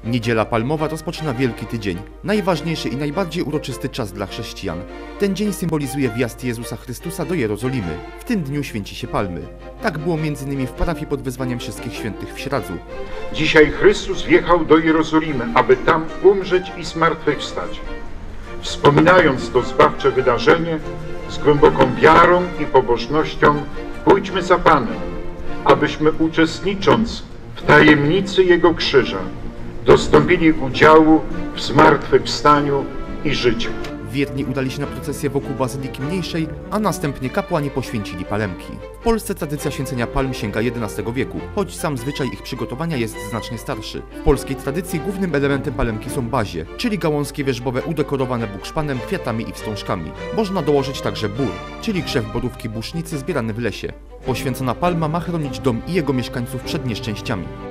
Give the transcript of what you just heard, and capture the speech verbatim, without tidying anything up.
Niedziela Palmowa rozpoczyna Wielki Tydzień, najważniejszy i najbardziej uroczysty czas dla chrześcijan. Ten dzień symbolizuje wjazd Jezusa Chrystusa do Jerozolimy. W tym dniu święci się palmy. Tak było między innymi w parafii pod wezwaniem Wszystkich Świętych w Śradzu. Dzisiaj Chrystus wjechał do Jerozolimy, aby tam umrzeć i zmartwychwstać. Wspominając to zbawcze wydarzenie, z głęboką wiarą i pobożnością pójdźmy za Panem, abyśmy uczestnicząc w tajemnicy Jego krzyża, dostąpili udziału w zmartwychwstaniu i życiu. Wierni udali się na procesję wokół Bazyliki Mniejszej, a następnie kapłani poświęcili palemki. W Polsce tradycja święcenia palm sięga jedenastego wieku, choć sam zwyczaj ich przygotowania jest znacznie starszy. W polskiej tradycji głównym elementem palemki są bazie, czyli gałązki wierzbowe udekorowane bukszpanem, kwiatami i wstążkami. Można dołożyć także bór, czyli krzew borówki busznicy zbierany w lesie. Poświęcona palma ma chronić dom i jego mieszkańców przed nieszczęściami.